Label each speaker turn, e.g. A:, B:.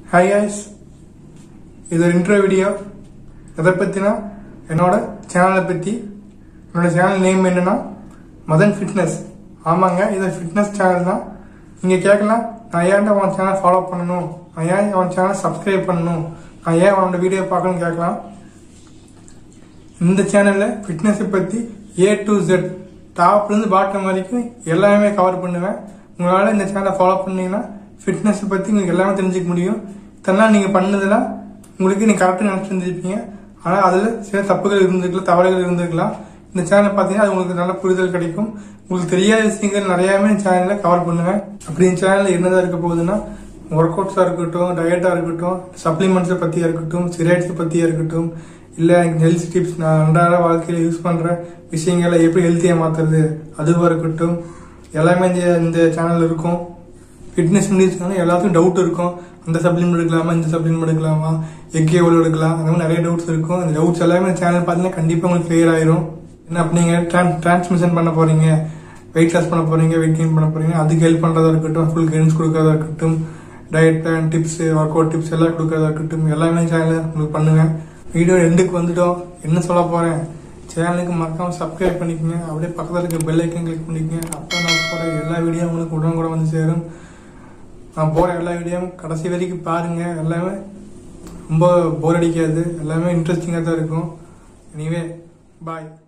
A: Hi guys, இது ஒரு intro video. எதை பத்தினா என்னோட சேனலை பத்தி. என்னோட சேனல் நேம் என்னன்னா மதன் ஃபிட்னஸ். ஆமாங்க, இது ஃபிட்னஸ் சேனல் தான். நீங்க கேட்கலாம், நான் ஏன் அவன் சேனல் ஃபாலோ பண்ணணும், நான் ஏன் அவன் சேனல் சப்ஸ்கிரைப் பண்ணணும், நான் ஏன் அவனோட வீடியோ பார்க்கணும்னு கேட்கலாம். இந்த சேனல்ல ஃபிட்னஸை பத்தி A to Z டாப்ல இருந்து பாட்டம் வரைக்கும் எல்லாமே கவர் பண்ணுவேன். உங்களால இந்த சேனலை ஃபாலோ பண்ணீங்கன்னா ஃபிட்னஸ் பத்தி உங்களுக்கு எல்லாமே தெரிஞ்சுக்க முடியும். இதெல்லாம் நீங்க பண்ணதுன்னா உங்களுக்கு நீங்க கரெக்டா நினைச்சு இருந்திருப்பீங்க. ஆனா அதுல சில தப்புகள் இருந்திருக்கலாம், தவறுகள் இருந்திருக்கலாம். இந்த சேனல் பாத்தீங்கன்னா அது உங்களுக்கு நல்ல புரிதல் கிடைக்கும். உங்களுக்கு தெரியாத விஷயங்கள் நிறையவே சேனல்ல கவர் பண்ணுவேன். அப்படி இந்த சேனல்ல என்னதான் இருக்க போகுதுன்னா ஒர்க் அவுட்ஸா இருக்கட்டும், டயட்டா இருக்கட்டும், சப்ளிமெண்ட்ஸை பத்தியா இருக்கட்டும், ஸ்டெராய்ட்ஸ் பத்தியா இருக்கட்டும், இல்ல ஹெல்த் டிப்ஸ், நான் அன்றாட வாழ்க்கையில யூஸ் பண்ற விஷயங்களை எப்படி ஹெல்த்தியா மாத்துறது அதுவா இருக்கட்டும், எல்லாமே இந்த சேனல் இருக்கும். ஃபிட்னஸ் எல்லாத்துக்கும் டவுட் இருக்கும். அந்த சப்ளிமெண்ட் எடுக்கலாமா, இந்த சப்ளிமெண்ட் எடுக்கலாமா, எக் எவ்வளவு எடுக்கலாம், அந்த மாதிரி நிறைய டவுட்ஸ் இருக்கும். அந்த டவுட்ஸ் எல்லாமே சேனல் பார்த்தீங்கன்னா கண்டிப்பா உங்களுக்கு கிளியர் ஆயிரும். என்ன அப்ப நீங்க டிரான்ஸ்மிஷன் பண்ண போறீங்க, வெயிட் லாஸ் பண்ண போறீங்க, வெயிட் கெயின் பண்ண போறீங்க, அதுக்கு ஹெல்ப் பண்றதா இருக்கட்டும், ஃபுல் கைடன்ஸ் கொடுக்கறதா இருக்கட்டும், diet plan tips, workout tips எல்லாம் கொடுக்கறதா இருக்கட்டும், எல்லாமே சேனல் உங்களுக்கு பண்ணுவேன். வீடியோ எண்டுக்கு வந்துட்டோம். என்ன சொல்ல போறேன், சேனலுக்கு மறக்காம சப்ஸ்கிரைப் பண்ணிக்கோங்க. அப்படியே பக்கத்தில் இருக்க பெல் ஐக்கன் கிளிக் பண்ணிக்கோங்க. அப்போ நான் போற எல்லா வீடியோ உங்களுக்கு உடனே கூட வந்து சேரும். நான் போற எல்லா வீடியோவும் கடைசி வரைக்கும் பாருங்க. எல்லாமே ரொம்ப போர் அடிக்காது, எல்லாமே இன்ட்ரெஸ்டிங்கா தான் இருக்கும். எனிவே பாய்.